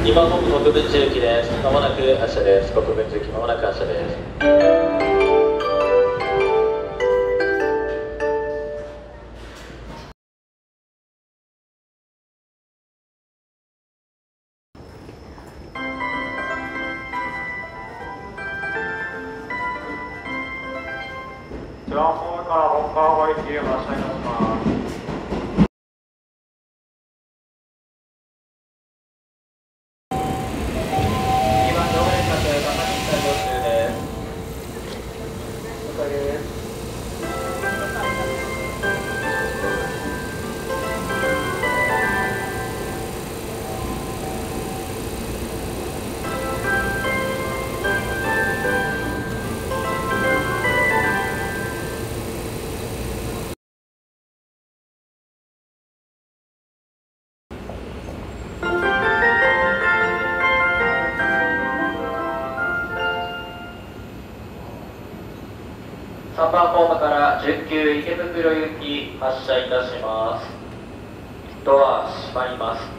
今本部国分寺行きです。まもなく発車です。国分寺行きまもなく発車です。 一番ホームから本川越行き発車いたします。3番ホームから19池袋行き発車いたします。ドア閉まります。